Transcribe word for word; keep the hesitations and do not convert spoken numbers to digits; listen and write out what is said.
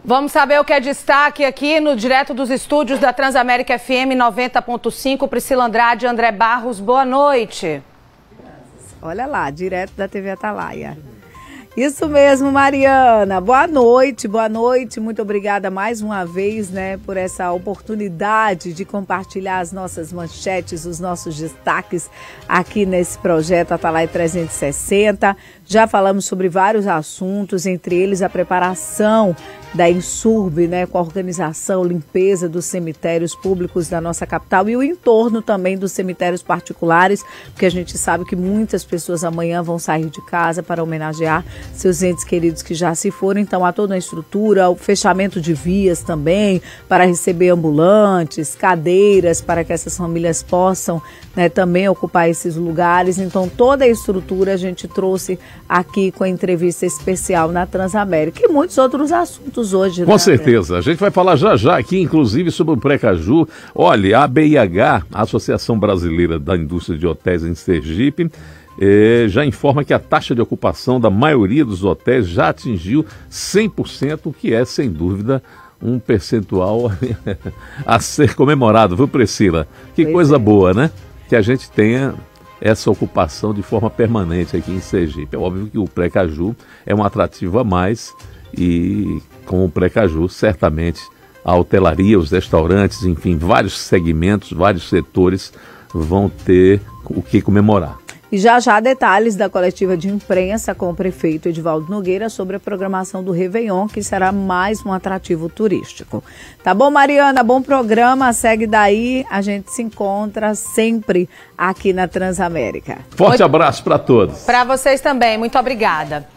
Vamos saber o que é destaque aqui no direto dos estúdios da Transamérica F M noventa ponto cinco. Priscila Andrade e André Barros, boa noite. Olha lá, direto da T V Atalaia. Isso mesmo, Mariana. Boa noite, boa noite. Muito obrigada mais uma vez, né, por essa oportunidade de compartilhar as nossas manchetes, os nossos destaques aqui nesse projeto Atalaia trezentos e sessenta. Já falamos sobre vários assuntos, entre eles a preparação da Insurb, né, com a organização, limpeza dos cemitérios públicos da nossa capital e o entorno também dos cemitérios particulares, porque a gente sabe que muitas pessoas amanhã vão sair de casa para homenagear seus entes queridos que já se foram. Então há toda uma estrutura, o fechamento de vias também para receber ambulantes, cadeiras para que essas famílias possam, né, também ocupar esses lugares. Então toda a estrutura a gente trouxe aqui com a entrevista especial na Transamérica e muitos outros assuntos hoje. Com né, certeza. A gente vai falar já já aqui, inclusive, sobre o Precaju. Olha, a B I H, a Associação Brasileira da Indústria de Hotéis em Sergipe, eh, já informa que a taxa de ocupação da maioria dos hotéis já atingiu cem por cento, o que é, sem dúvida, um percentual a ser comemorado, viu, Priscila? Que Pois coisa é. boa, né? Que a gente tenha essa ocupação de forma permanente aqui em Sergipe. É óbvio que o Precaju é um atrativo a mais e com o Precaju, certamente, a hotelaria, os restaurantes, enfim, vários segmentos, vários setores vão ter o que comemorar. E já já detalhes da coletiva de imprensa com o prefeito Edivaldo Nogueira sobre a programação do Réveillon, que será mais um atrativo turístico. Tá bom, Mariana? Bom programa. Segue daí. A gente se encontra sempre aqui na Transamérica. Forte abraço para todos. Para vocês também. Muito obrigada.